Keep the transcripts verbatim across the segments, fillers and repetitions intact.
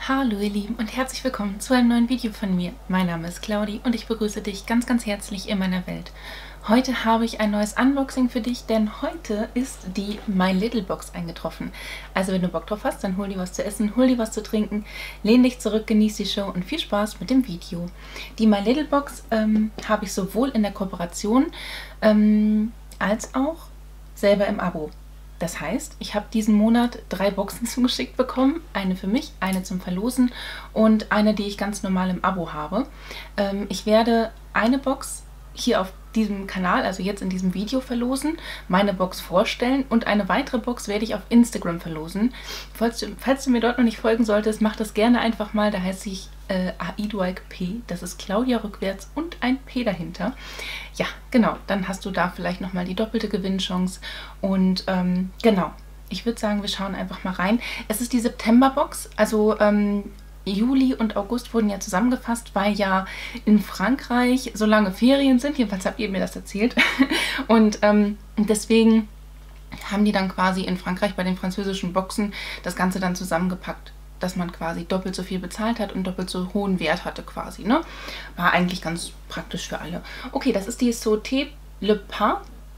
Hallo ihr Lieben und herzlich willkommen zu einem neuen Video von mir. Mein Name ist Claudi und ich begrüße dich ganz ganz herzlich in meiner Welt. Heute habe ich ein neues Unboxing für dich, denn heute ist die My Little Box eingetroffen. Also wenn du Bock drauf hast, dann hol dir was zu essen, hol dir was zu trinken, lehn dich zurück, genieß die Show und viel Spaß mit dem Video. Die My Little Box ähm, habe ich sowohl in der Kooperation ähm, als auch selber im Abo. Das heißt, ich habe diesen Monat drei Boxen zugeschickt bekommen. Eine für mich, eine zum Verlosen und eine, die ich ganz normal im Abo habe. Ähm, ich werde eine Box hier auf diesem Kanal, also jetzt in diesem Video verlosen, meine Box vorstellen und eine weitere Box werde ich auf Instagram verlosen. Falls du, falls du mir dort noch nicht folgen solltest, mach das gerne einfach mal. Da heiße ich äh, Aiduaik P. Das ist Claudia rückwärts und ein P dahinter. Ja, genau. Dann hast du da vielleicht nochmal die doppelte Gewinnchance. Und ähm, genau, ich würde sagen, wir schauen einfach mal rein. Es ist die September-Box, also ähm, Juli und August wurden ja zusammengefasst, weil ja in Frankreich so lange Ferien sind. Jedenfalls habt ihr mir das erzählt. Und ähm, deswegen haben die dann quasi in Frankreich bei den französischen Boxen das Ganze dann zusammengepackt, dass man quasi doppelt so viel bezahlt hat und doppelt so hohen Wert hatte quasi, ne? War eigentlich ganz praktisch für alle. Okay, das ist die Sauté Le Pas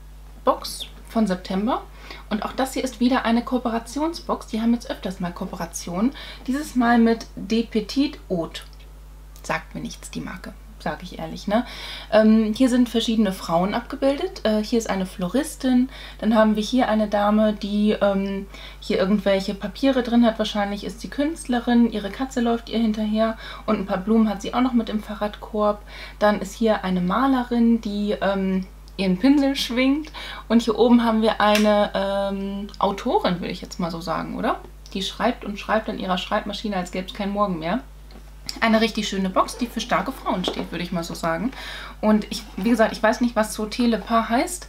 Box von September. Und auch das hier ist wieder eine Kooperationsbox. Die haben jetzt öfters mal Kooperationen. Dieses Mal mit Des Petites Hautes. Sagt mir nichts, die Marke, sage ich ehrlich, ne? Ähm, hier sind verschiedene Frauen abgebildet. Äh, hier ist eine Floristin. Dann haben wir hier eine Dame, die ähm, hier irgendwelche Papiere drin hat. Wahrscheinlich ist sie Künstlerin. Ihre Katze läuft ihr hinterher. Und ein paar Blumen hat sie auch noch mit im Fahrradkorb. Dann ist hier eine Malerin, die Ähm, ihren Pinsel schwingt. Und hier oben haben wir eine ähm, Autorin, würde ich jetzt mal so sagen, oder? Die schreibt und schreibt an ihrer Schreibmaschine, als gäbe es keinen Morgen mehr. Eine richtig schöne Box, die für starke Frauen steht, würde ich mal so sagen. Und ich, wie gesagt, ich weiß nicht, was Sauté Le Pas heißt.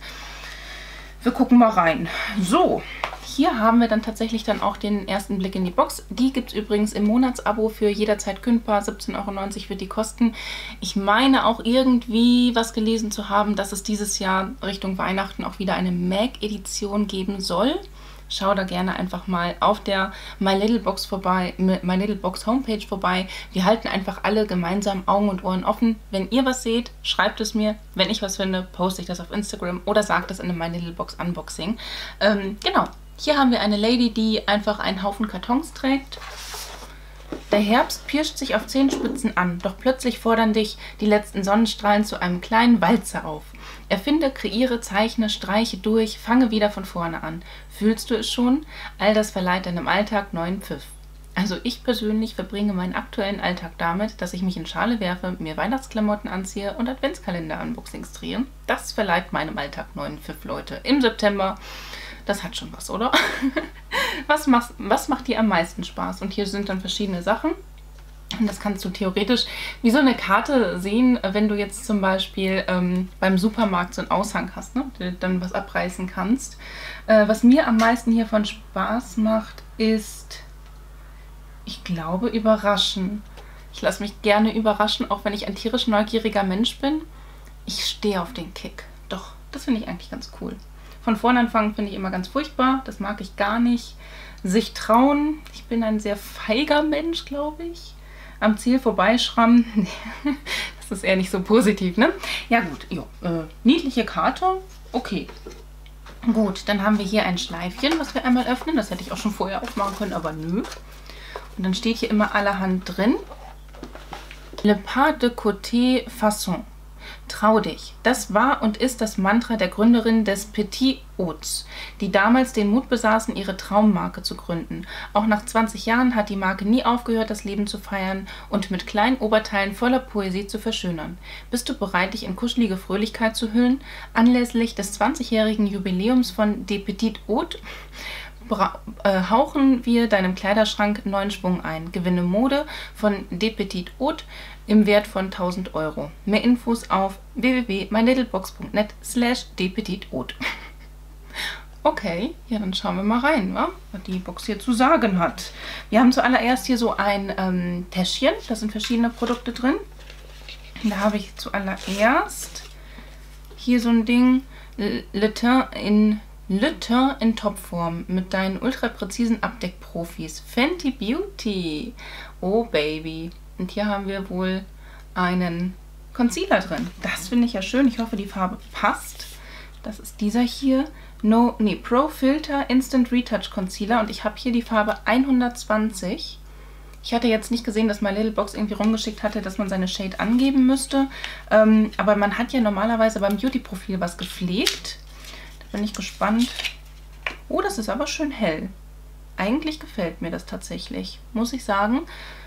Wir gucken mal rein. So, hier haben wir dann tatsächlich dann auch den ersten Blick in die Box. Die gibt es übrigens im Monatsabo für jederzeit kündbar. siebzehn Euro neunzig wird die kosten. Ich meine auch irgendwie was gelesen zu haben, dass es dieses Jahr Richtung Weihnachten auch wieder eine Mag-Edition geben soll. Schau da gerne einfach mal auf der My Little Box vorbei, My Little Box Homepage vorbei. Wir halten einfach alle gemeinsam Augen und Ohren offen. Wenn ihr was seht, schreibt es mir. Wenn ich was finde, poste ich das auf Instagram oder sagt das in einem My Little Box Unboxing. Ähm, genau. Hier haben wir eine Lady, die einfach einen Haufen Kartons trägt. Der Herbst pirscht sich auf Zehenspitzen an, doch plötzlich fordern dich die letzten Sonnenstrahlen zu einem kleinen Walzer auf. Erfinde, kreiere, zeichne, streiche durch, fange wieder von vorne an. Fühlst du es schon? All das verleiht deinem Alltag neuen Pfiff. Also ich persönlich verbringe meinen aktuellen Alltag damit, dass ich mich in Schale werfe, mir Weihnachtsklamotten anziehe und Adventskalender-Unboxings drehe. Das verleiht meinem Alltag neuen Pfiff, Leute. Im September. Das hat schon was, oder? was, machst, was macht dir am meisten Spaß? Und hier sind dann verschiedene Sachen. Und das kannst du theoretisch wie so eine Karte sehen, wenn du jetzt zum Beispiel ähm, beim Supermarkt so einen Aushang hast, ne? Du dann was abreißen kannst. Äh, was mir am meisten hiervon Spaß macht, ist, ich glaube, überraschen. Ich lasse mich gerne überraschen, auch wenn ich ein tierisch neugieriger Mensch bin. Ich stehe auf den Kick. Doch, das finde ich eigentlich ganz cool. Von vorn anfangen finde ich immer ganz furchtbar. Das mag ich gar nicht. Sich trauen. Ich bin ein sehr feiger Mensch, glaube ich. Am Ziel vorbeischrammen. Das ist eher nicht so positiv, ne? Ja gut, jo, äh, niedliche Karte. Okay. Gut, dann haben wir hier ein Schleifchen, was wir einmal öffnen. Das hätte ich auch schon vorher aufmachen können, aber nö. Und dann steht hier immer allerhand drin. Le pas de côté façon. Trau dich. Das war und ist das Mantra der Gründerin des Petites Hautes, die damals den Mut besaßen, ihre Traummarke zu gründen. Auch nach zwanzig Jahren hat die Marke nie aufgehört, das Leben zu feiern und mit kleinen Oberteilen voller Poesie zu verschönern. Bist du bereit, dich in kuschelige Fröhlichkeit zu hüllen? Anlässlich des zwanzigjährigen Jubiläums von Des Petites Hautes hauchen wir deinem Kleiderschrank neuen Schwung ein. Gewinne Mode von Des Petites Hautes im Wert von tausend Euro. Mehr Infos auf w w w punkt mylittlebox punkt net slash des petites hautes. Okay, ja, dann schauen wir mal rein, wa? Was die Box hier zu sagen hat. Wir haben zuallererst hier so ein ähm, Täschchen. Da sind verschiedene Produkte drin. Da habe ich zuallererst hier so ein Ding. Le Teint in Le Teint in Topform mit deinen ultra präzisen Abdeckprofis. Fenty Beauty. Oh Baby. Und hier haben wir wohl einen Concealer drin. Das finde ich ja schön. Ich hoffe, die Farbe passt. Das ist dieser hier. No, nee, Pro Filter Instant Retouch Concealer. Und ich habe hier die Farbe hundertzwanzig. Ich hatte jetzt nicht gesehen, dass My Little Box irgendwie rumgeschickt hatte, dass man seine Shade angeben müsste. Ähm, aber man hat ja normalerweise beim Beauty-Profil was gepflegt. Da bin ich gespannt. Oh, das ist aber schön hell. Eigentlich gefällt mir das tatsächlich, muss ich sagen.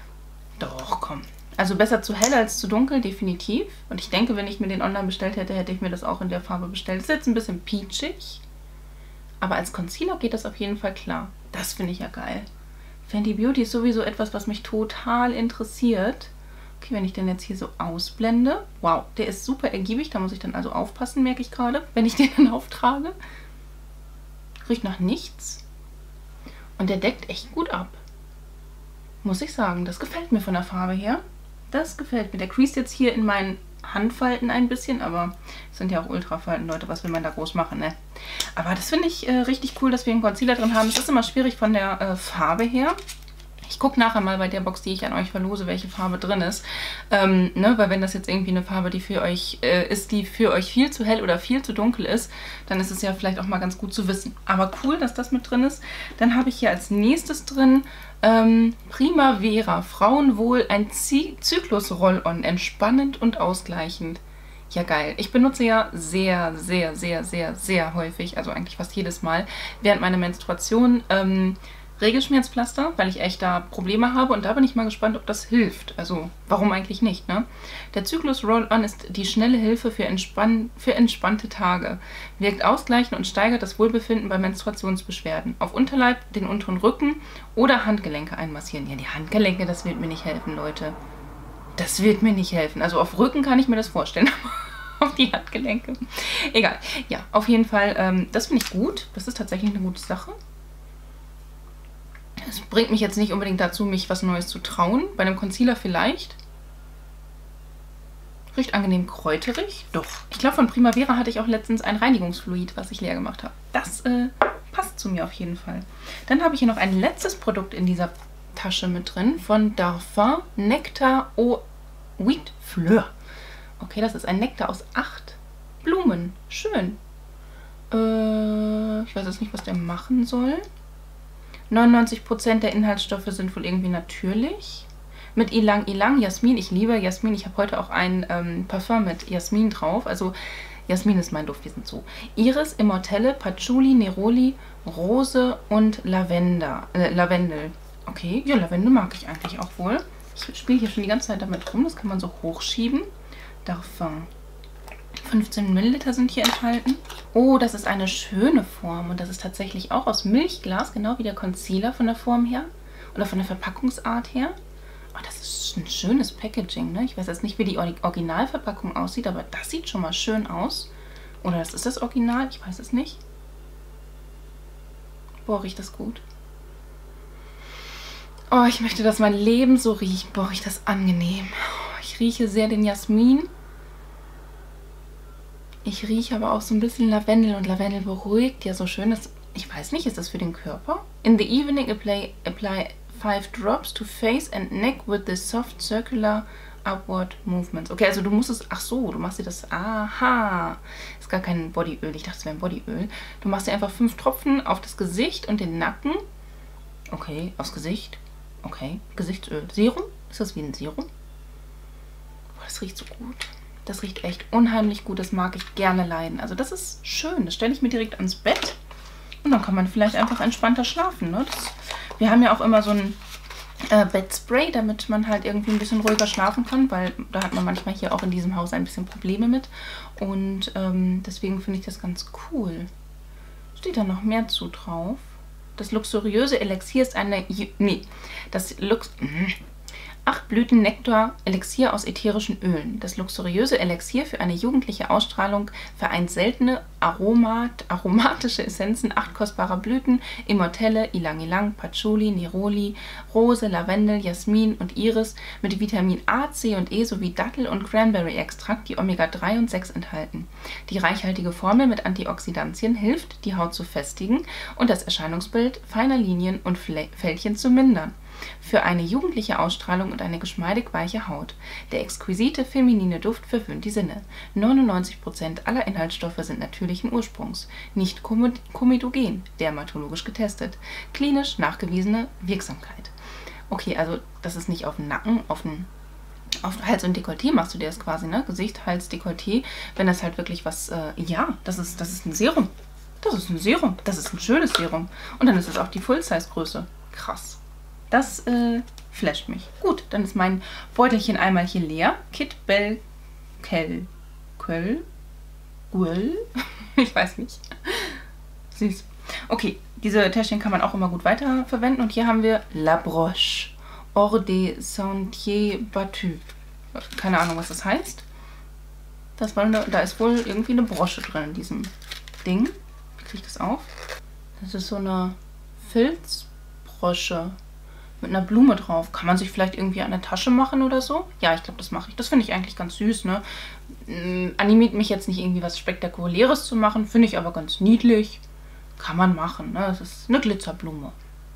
Doch, komm. Also besser zu hell als zu dunkel, definitiv. Und ich denke, wenn ich mir den online bestellt hätte, hätte ich mir das auch in der Farbe bestellt. Das ist jetzt ein bisschen peachig. Aber als Concealer geht das auf jeden Fall klar. Das finde ich ja geil. Fenty Beauty ist sowieso etwas, was mich total interessiert. Okay, wenn ich den jetzt hier so ausblende. Wow, der ist super ergiebig. Da muss ich dann also aufpassen, merke ich gerade, wenn ich den dann auftrage. Riecht nach nichts. Und der deckt echt gut ab. Muss ich sagen. Das gefällt mir von der Farbe her. Das gefällt mir. Der creased jetzt hier in meinen Handfalten ein bisschen, aber es sind ja auch Ultrafalten, Leute. Was will man da groß machen, ne? Aber das finde ich äh, richtig cool, dass wir einen Concealer drin haben. Es ist immer schwierig von der äh, Farbe her. Ich gucke nachher mal bei der Box, die ich an euch verlose, welche Farbe drin ist. Ähm, ne, weil wenn das jetzt irgendwie eine Farbe, die für euch äh, ist, die für euch viel zu hell oder viel zu dunkel ist, dann ist es ja vielleicht auch mal ganz gut zu wissen. Aber cool, dass das mit drin ist. Dann habe ich hier als nächstes drin ähm, Primavera, Frauenwohl, ein Zyklus-Roll-On, entspannend und ausgleichend. Ja, geil. Ich benutze ja sehr, sehr, sehr, sehr, sehr häufig, also eigentlich fast jedes Mal, während meiner Menstruation ähm, Regelschmerzpflaster, weil ich echt da Probleme habe und da bin ich mal gespannt, ob das hilft. Also, warum eigentlich nicht, ne? Der Zyklus Roll-On ist die schnelle Hilfe für, entspann für entspannte Tage. Wirkt ausgleichend und steigert das Wohlbefinden bei Menstruationsbeschwerden. Auf Unterleib, den unteren Rücken oder Handgelenke einmassieren. Ja, die Handgelenke, das wird mir nicht helfen, Leute. Das wird mir nicht helfen. Also auf Rücken kann ich mir das vorstellen, aber auf die Handgelenke. Egal. Ja, auf jeden Fall, ähm, das finde ich gut. Das ist tatsächlich eine gute Sache. Es bringt mich jetzt nicht unbedingt dazu, mich was Neues zu trauen. Bei einem Concealer vielleicht. Riecht angenehm kräuterig. Doch. Ich glaube, von Primavera hatte ich auch letztens ein Reinigungsfluid, was ich leer gemacht habe. Das äh, passt zu mir auf jeden Fall. Dann habe ich hier noch ein letztes Produkt in dieser Tasche mit drin. Von Darphin Nectar Eau Huit Fleur. Okay, das ist ein Nektar aus acht Blumen. Schön. Äh, ich weiß jetzt nicht, was der machen soll. neunundneunzig Prozent der Inhaltsstoffe sind wohl irgendwie natürlich. Mit Ylang Ylang, Jasmin. Ich liebe Jasmin. Ich habe heute auch ein ähm, Parfum mit Jasmin drauf. Also Jasmin ist mein Duft, wir sind so. Iris, Immortelle, Patchouli, Neroli, Rose und Lavender, äh, Lavendel. Okay, ja, Lavendel mag ich eigentlich auch wohl. Ich spiele hier schon die ganze Zeit damit rum. Das kann man so hochschieben. Darphin. fünfzehn Milliliter sind hier enthalten. Oh, das ist eine schöne Form. Und das ist tatsächlich auch aus Milchglas, genau wie der Concealer von der Form her. Oder von der Verpackungsart her. Oh, das ist ein schönes Packaging, ne? Ich weiß jetzt nicht, wie die Originalverpackung aussieht, aber das sieht schon mal schön aus. Oder das ist das Original, ich weiß es nicht. Boah, riecht das gut. Oh, ich möchte, dass mein Leben so riecht. Boah, riecht das angenehm. Ich rieche sehr den Jasmin. Ich rieche aber auch so ein bisschen Lavendel und Lavendel beruhigt ja so schön. Das, ich weiß nicht, ist das für den Körper? In the evening apply, apply five drops to face and neck with the soft circular upward movements. Okay, also du musst es, ach so, du machst dir das, aha, ist gar kein Bodyöl, ich dachte es wäre ein Bodyöl. Du machst dir einfach fünf Tropfen auf das Gesicht und den Nacken. Okay, aufs Gesicht. Okay, Gesichtsöl. Serum? Ist das wie ein Serum? Boah, das riecht so gut. Das riecht echt unheimlich gut. Das mag ich gerne leiden. Also das ist schön. Das stelle ich mir direkt ans Bett. Und dann kann man vielleicht einfach entspannter schlafen. Ne? Das, wir haben ja auch immer so ein äh, Bettspray, damit man halt irgendwie ein bisschen ruhiger schlafen kann. Weil da hat man manchmal hier auch in diesem Haus ein bisschen Probleme mit. Und ähm, deswegen finde ich das ganz cool. Steht da noch mehr zu drauf? Das luxuriöse Elixier ist eine... Nee, das Lux... Acht Blüten Nektar, Elixier aus ätherischen Ölen. Das luxuriöse Elixier für eine jugendliche Ausstrahlung vereint seltene Aromat, aromatische Essenzen acht kostbarer Blüten, Immortelle, Ylang Ylang, Patchouli, Neroli, Rose, Lavendel, Jasmin und Iris mit Vitamin A, C und E sowie Dattel- und Cranberry-Extrakt, die Omega drei und sechs enthalten. Die reichhaltige Formel mit Antioxidantien hilft, die Haut zu festigen und das Erscheinungsbild feiner Linien und Fältchen zu mindern. Für eine jugendliche Ausstrahlung und eine geschmeidig weiche Haut. Der exquisite feminine Duft verwöhnt die Sinne. neunundneunzig Prozent aller Inhaltsstoffe sind natürlichen Ursprungs, nicht komedogen, dermatologisch getestet. Klinisch nachgewiesene Wirksamkeit. Okay, also das ist nicht auf den Nacken, auf den auf Hals und Dekolleté machst du dir das quasi, ne? Gesicht, Hals, Dekolleté. Wenn das halt wirklich was, äh, ja, das ist, das ist ein Serum. Das ist ein Serum. Das ist ein schönes Serum. Und dann ist es auch die Full-Size-Größe. Krass. Das äh, flasht mich. Gut, dann ist mein Beutelchen einmal hier leer. Kit Bell Kell Köll Gull? Ich weiß nicht. Süß. Okay, diese Täschchen kann man auch immer gut weiterverwenden. Und hier haben wir La Broche Hors des Sentiers Battus. Keine Ahnung, was das heißt. Das war eine, da ist wohl irgendwie eine Brosche drin in diesem Ding. Wie kriege ich das auf? Das ist so eine Filzbrosche mit einer Blume drauf. Kann man sich vielleicht irgendwie an der Tasche machen oder so? Ja, ich glaube, das mache ich. Das finde ich eigentlich ganz süß, ne? Ähm, animiert mich jetzt nicht irgendwie was Spektakuläres zu machen. Finde ich aber ganz niedlich. Kann man machen, ne? Das ist eine Glitzerblume.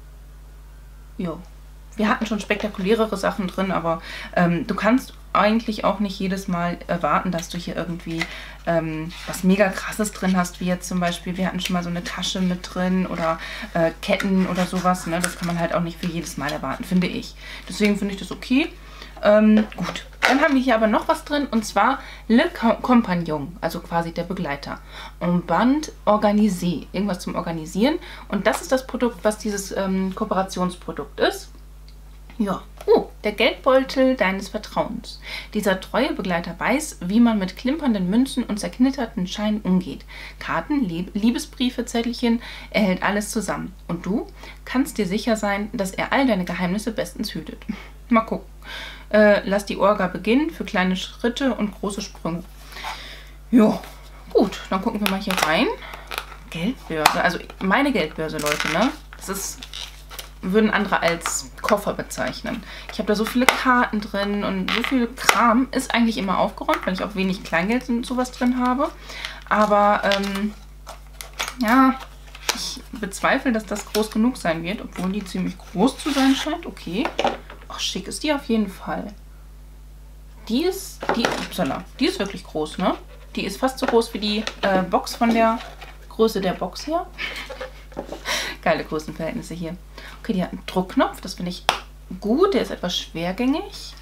Jo. Wir hatten schon spektakulärere Sachen drin, aber ähm, du kannst eigentlich auch nicht jedes Mal erwarten, dass du hier irgendwie ähm, was mega krasses drin hast, wie jetzt zum Beispiel, wir hatten schon mal so eine Tasche mit drin oder äh, Ketten oder sowas, ne? Das kann man halt auch nicht für jedes Mal erwarten, finde ich. Deswegen finde ich das okay. Ähm, gut, dann haben wir hier aber noch was drin und zwar Le Compagnon, also quasi der Begleiter. Un Band Organisé, irgendwas zum Organisieren. Und das ist das Produkt, was dieses ähm, Kooperationsprodukt ist. Ja, oh, der Geldbeutel deines Vertrauens. Dieser treue Begleiter weiß, wie man mit klimpernden Münzen und zerknitterten Scheinen umgeht. Karten, Lieb Liebesbriefe, Zettelchen, er hält alles zusammen. Und du kannst dir sicher sein, dass er all deine Geheimnisse bestens hütet. Mal gucken. Äh, lass die Orga beginnen für kleine Schritte und große Sprünge. Ja, gut, dann gucken wir mal hier rein. Geldbörse, also meine Geldbörse, Leute, ne? Das ist... würden andere als Koffer bezeichnen. Ich habe da so viele Karten drin und so viel Kram. Ist eigentlich immer aufgeräumt, weil ich auch wenig Kleingeld und sowas drin habe. Aber, ähm, ja, ich bezweifle, dass das groß genug sein wird, obwohl die ziemlich groß zu sein scheint. Okay. Ach, schick ist die auf jeden Fall. Die ist, die, upsala, die ist wirklich groß, ne? Die ist fast so groß wie die äh, Box von der Größe der Box her. Geile Größenverhältnisse hier. Okay, die hat einen Druckknopf. Das finde ich gut. Der ist etwas schwergängig.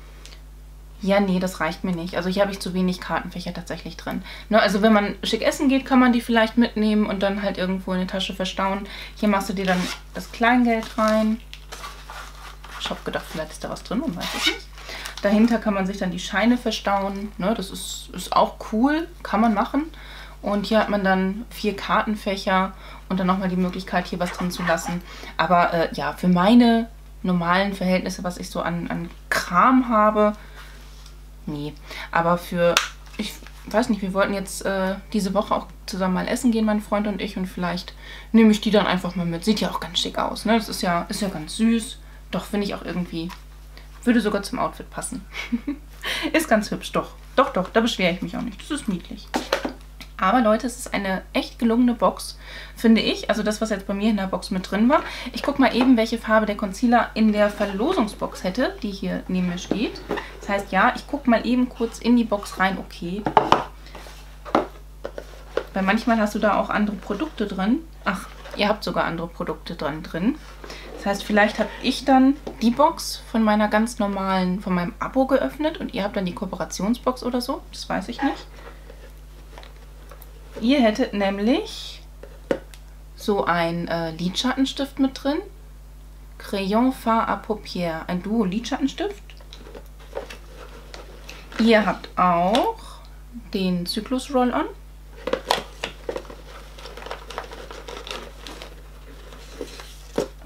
Ja, nee, das reicht mir nicht. Also hier habe ich zu wenig Kartenfächer tatsächlich drin. Ne, also wenn man schick essen geht, kann man die vielleicht mitnehmen und dann halt irgendwo in der Tasche verstauen. Hier machst du dir dann das Kleingeld rein. Ich habe gedacht, vielleicht ist da was drin, man weiß es nicht. Dahinter kann man sich dann die Scheine verstauen. Ne, das ist, ist auch cool. Kann man machen. Und hier hat man dann vier Kartenfächer und dann nochmal die Möglichkeit, hier was drin zu lassen. Aber äh, ja, für meine normalen Verhältnisse, was ich so an, an Kram habe, nee. Aber für, ich weiß nicht, wir wollten jetzt äh, diese Woche auch zusammen mal essen gehen, mein Freund und ich. Und vielleicht nehme ich die dann einfach mal mit. Sieht ja auch ganz schick aus, ne? Das ist ja, ist ja ganz süß. Doch, finde ich auch irgendwie, würde sogar zum Outfit passen. Ist ganz hübsch, doch. Doch, doch, da beschwere ich mich auch nicht. Das ist niedlich. Aber Leute, es ist eine echt gelungene Box, finde ich. Also das, was jetzt bei mir in der Box mit drin war. Ich gucke mal eben, welche Farbe der Concealer in der Verlosungsbox hätte, die hier neben mir steht. Das heißt, ja, ich gucke mal eben kurz in die Box rein. Okay. Weil manchmal hast du da auch andere Produkte drin. Ach, ihr habt sogar andere Produkte dran drin. Das heißt, vielleicht habe ich dann die Box von meiner ganz normalen, von meinem Abo geöffnet und ihr habt dann die Kooperationsbox oder so. Das weiß ich nicht. Ihr hättet nämlich so einen äh, Lidschattenstift mit drin. Crayon Fard à Paupières, ein Duo Lidschattenstift. Ihr habt auch den Zyklus Roll-On.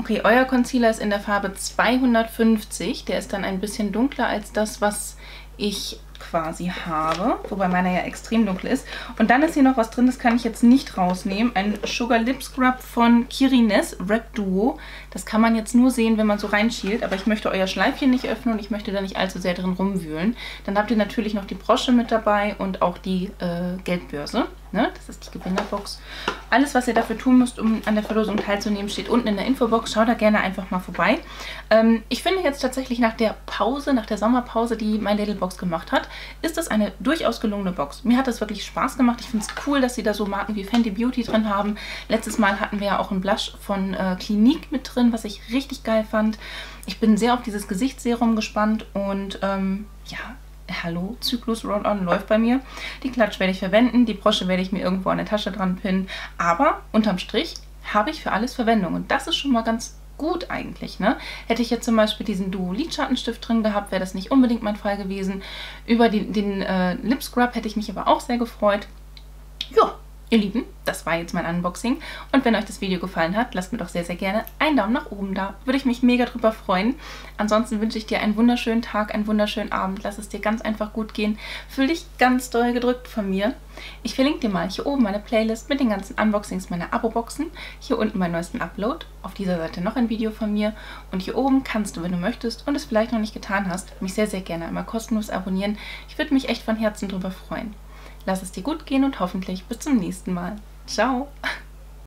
Okay, euer Concealer ist in der Farbe zweihundertfünfzig. Der ist dann ein bisschen dunkler als das, was ich quasi habe, wobei meiner ja extrem dunkel ist. Und dann ist hier noch was drin, das kann ich jetzt nicht rausnehmen. Ein Sugar Lip Scrub von Kirines Rep Duo. Das kann man jetzt nur sehen, wenn man so reinschielt, aber ich möchte euer Schleifchen nicht öffnen und ich möchte da nicht allzu sehr drin rumwühlen. Dann habt ihr natürlich noch die Brosche mit dabei und auch die äh, Geldbörse. Ne? Das ist die Gewinnerbox. Alles, was ihr dafür tun müsst, um an der Verlosung teilzunehmen, steht unten in der Infobox. Schaut da gerne einfach mal vorbei. Ähm, ich finde jetzt tatsächlich nach der Pause, nach der Sommerpause, die My Little Box gemacht hat, ist das eine durchaus gelungene Box. Mir hat das wirklich Spaß gemacht. Ich finde es cool, dass sie da so Marken wie Fenty Beauty drin haben. Letztes Mal hatten wir ja auch einen Blush von äh, Clinique mit drin, was ich richtig geil fand. Ich bin sehr auf dieses Gesichtsserum gespannt und ähm, ja, hallo, Zyklus Roll-On läuft bei mir. Die Klatsch werde ich verwenden, die Brosche werde ich mir irgendwo an der Tasche dran pinnen, aber unterm Strich habe ich für alles Verwendung und das ist schon mal ganz gut eigentlich, ne? Hätte ich jetzt zum Beispiel diesen Duo Lidschattenstift drin gehabt, wäre das nicht unbedingt mein Fall gewesen. Über den, den äh, Lip Scrub hätte ich mich aber auch sehr gefreut. Ja, ihr Lieben, das war jetzt mein Unboxing und wenn euch das Video gefallen hat, lasst mir doch sehr, sehr gerne einen Daumen nach oben da. Würde ich mich mega drüber freuen. Ansonsten wünsche ich dir einen wunderschönen Tag, einen wunderschönen Abend. Lass es dir ganz einfach gut gehen. Fühl dich ganz doll gedrückt von mir. Ich verlinke dir mal hier oben meine Playlist mit den ganzen Unboxings meiner Abo-Boxen. Hier unten meinen neuesten Upload. Auf dieser Seite noch ein Video von mir. Und hier oben kannst du, wenn du möchtest und es vielleicht noch nicht getan hast, mich sehr, sehr gerne einmal kostenlos abonnieren. Ich würde mich echt von Herzen drüber freuen. Lass es dir gut gehen und hoffentlich bis zum nächsten Mal. Ciao!